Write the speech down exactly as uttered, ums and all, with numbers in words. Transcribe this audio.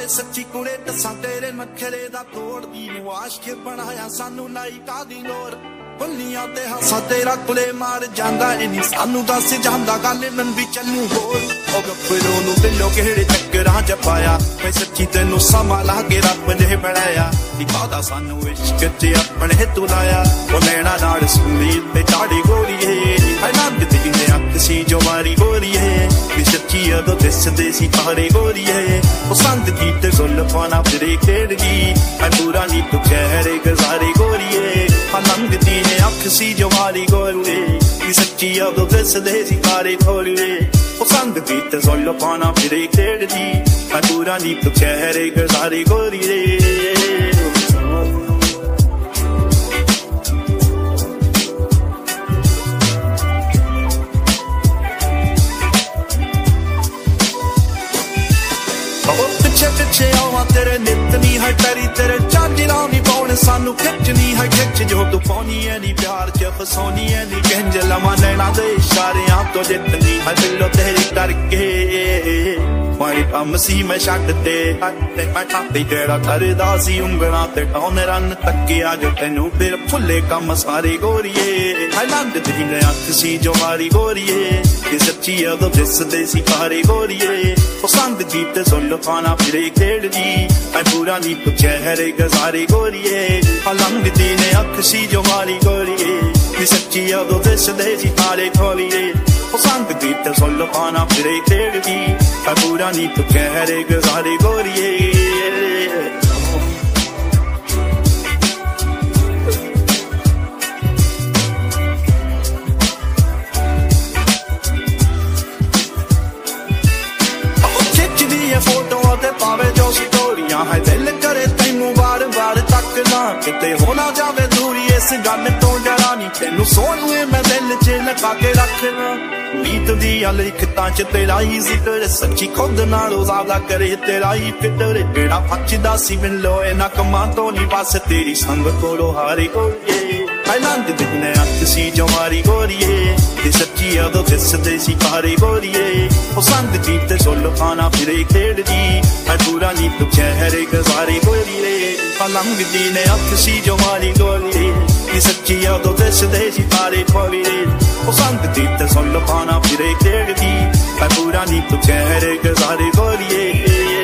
सच्ची कुड़े दसा तेरे नखरे दा तोड़ दी नवाश के बनाया सानू नाई का दी लोड़ बल्लियां ते हासा तेरा कुले मार जांदा इनी सानू दस जांदा गल नन भी चलू होर ओ गप्परों नू दिलों केड़े चक्करां च पाया मैं सच्ची तेनू समा ला के रब ने बनाया निभादा सानू इश्क च अपने तू लाया ओ नैना नाल सुनील ते चाड़ी गोरीए आनंद दी ने अख सी जो मारी गोरीए नी सच्ची अदो दिसदे सी तारे गोरीए ओ संत की ते गुल पाना फिरे खेड़गी मैं पूरा नी तू कहरे गजारे गोरीए आनंद दी ने अख सी जो मारी गोरीए नी सच्ची अदो दिसदे सी तारे गोरीए ओ संत की ते गुल पाना फिरे खेड़गी मैं पूरा नी तू कहरे गजारे गोरीए पिछे आवा तेरे नितनी है टरी तेरे चांदिला नी पाउने सानू खिचनी है खिच जो तू पानी है नी प्यार च फसोनी है नी गंज लमा नैना दे इशारे आ तो जितनी है दिलो तेरी करके मारी कम सी मैं छड्ड ते मैं टापी तेरा करदा सी उंगलां ते टौने रन तक्के आ जो तैनू फिर फुल्ले कम सारे गोरीए आनंद दी ने अख सी जो मारी गोरीए ये सच्ची अदो दिसदे सी तारे गोरीए ओ संग जीत सुन पाना फिरे खेड़दी मैं पूरा नी तू चेहरे गजारे गोरीए अलंग दी ने अख सी जो मारी गोरीए ये सच्ची अदो दिसदे सी तारे गोरीए ओ संग जीत सुन पाना फिरे खेड़दी मैं पूरा नी तू चेहरे गजारे गोरीए फोटो ते पावे जो स्टोरियां है दिल करे तैनू बार बार तकना किते होना जावे दूरी इस गल तो डरानी तेनू सोनू मैं दिल च लगा के रखना नीत दी लिखतां च तेरा ही जिक्र सच्ची खुद नालों ज्यादा करे तेरा ही फिक्र केड़ा फचदा सी मिलो इना कमां तो नी बस तेरी संग कोलो हारे गोरीए आनंद दी ने अख सी जो मारी गोरीए ये सच्ची अदो दिसदे सी तारे गोरीए ओ संग जीत सुल खाना फिरे खेड़दी मैं पूरा नी तू चेहरे गजारे गोरीए अलंग दी ने अख सी जो मारी गोरीए ये सच्ची अदो दिसदे सी तारे गोरीए ओ संग जीत सुल खाना फिरे खेड़दी मैं पूरा नी तू चेहरे गजारे गोरीए